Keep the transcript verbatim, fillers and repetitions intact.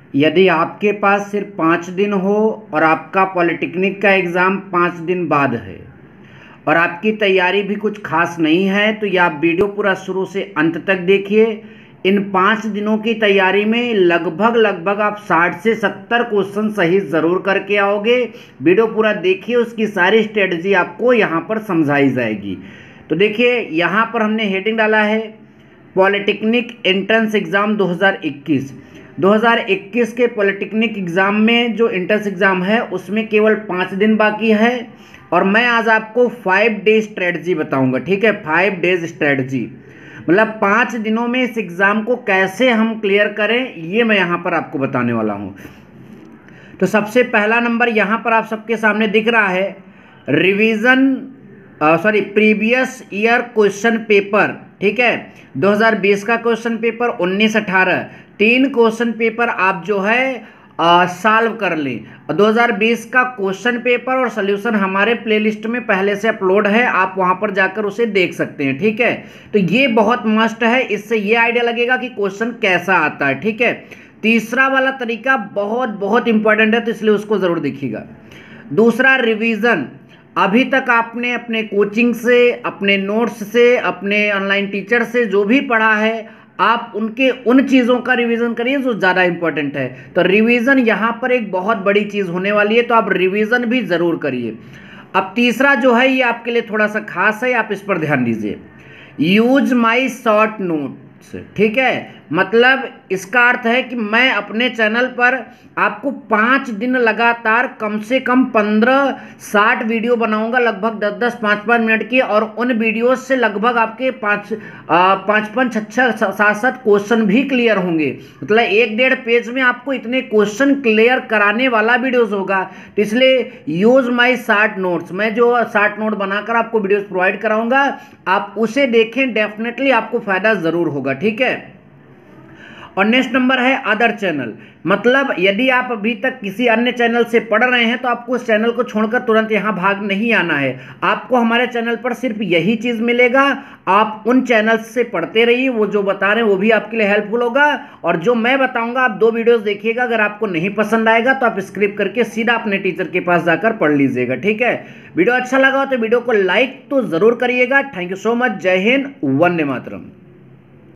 यदि आपके पास सिर्फ पाँच दिन हो और आपका पॉलिटेक्निक का एग्ज़ाम पाँच दिन बाद है और आपकी तैयारी भी कुछ खास नहीं है, तो ये आप वीडियो पूरा शुरू से अंत तक देखिए। इन पाँच दिनों की तैयारी में लगभग लगभग आप साठ से सत्तर क्वेश्चन सही ज़रूर करके आओगे। वीडियो पूरा देखिए, उसकी सारी स्ट्रेटजी आपको यहाँ पर समझाई जाएगी। तो देखिए, यहाँ पर हमने हेडिंग डाला है पॉलिटेक्निक एंट्रेंस एग्ज़ाम दो हज़ार इक्कीस। दो हज़ार इक्कीस के पॉलिटेक्निक एग्ज़ाम में जो एंट्रेंस एग्ज़ाम है उसमें केवल पाँच दिन बाकी है और मैं आज आपको फाइव डेज स्ट्रेटजी बताऊंगा। ठीक है, फाइव डेज स्ट्रेटजी मतलब पाँच दिनों में इस एग्ज़ाम को कैसे हम क्लियर करें, ये मैं यहाँ पर आपको बताने वाला हूँ। तो सबसे पहला नंबर यहाँ पर आप सबके सामने दिख रहा है, revision sorry previous year question paper. ठीक है, दो हज़ार बीस का क्वेश्चन पेपर, उन्नीस अठारह तीन क्वेश्चन पेपर आप जो है सॉल्व कर लें। दो हज़ार बीस का क्वेश्चन पेपर और सॉल्यूशन हमारे प्लेलिस्ट में पहले से अपलोड है, आप वहां पर जाकर उसे देख सकते हैं। ठीक है, तो ये बहुत मस्ट है, इससे ये आइडिया लगेगा कि क्वेश्चन कैसा आता है। ठीक है, तीसरा वाला तरीका बहुत बहुत इंपॉर्टेंट है, तो इसलिए उसको जरूर देखिएगा। दूसरा, रिवीजन। अभी तक आपने अपने कोचिंग से, अपने नोट्स से, अपने ऑनलाइन टीचर से जो भी पढ़ा है, आप उनके उन चीज़ों का रिवीजन करिए जो ज़्यादा इंपॉर्टेंट है। तो रिवीजन यहाँ पर एक बहुत बड़ी चीज़ होने वाली है, तो आप रिवीजन भी ज़रूर करिए। अब तीसरा जो है ये आपके लिए थोड़ा सा खास है, आप इस पर ध्यान दीजिए। Use my short notes. ठीक है, मतलब इसका अर्थ है कि मैं अपने चैनल पर आपको पाँच दिन लगातार कम से कम पंद्रह साठ वीडियो बनाऊंगा, लगभग दस दस पाँच पाँच मिनट की, और उन वीडियो से लगभग आपके पाँच पाँच पाँच छः छः सात सात क्वेश्चन भी क्लियर होंगे। मतलब एक डेढ़ पेज में आपको इतने क्वेश्चन क्लियर कराने वाला वीडियोस होगा। तो इसलिए यूज माई शॉर्ट नोट्स, मैं जो शॉर्ट नोट बनाकर आपको वीडियोस प्रोवाइड कराऊंगा, आप उसे देखें, डेफिनेटली आपको फायदा जरूर होगा। ठीक है, और नेक्स्ट नंबर है अदर चैनल। मतलब यदि आप अभी तक किसी अन्य चैनल से पढ़ रहे हैं तो आपको उस चैनल को छोड़कर तुरंत यहाँ भाग नहीं आना है। आपको हमारे चैनल पर सिर्फ यही चीज़ मिलेगा, आप उन चैनल्स से पढ़ते रहिए, वो जो बता रहे हैं वो भी आपके लिए हेल्पफुल होगा। और जो मैं बताऊंगा आप दो वीडियोस देखिएगा, अगर आपको नहीं पसंद आएगा तो आप स्क्रिप करके सीधा अपने टीचर के पास जाकर पढ़ लीजिएगा। ठीक है, वीडियो अच्छा लगा तो वीडियो को लाइक तो ज़रूर करिएगा। Thank you so much. जय हिंद, वंदे मातरम।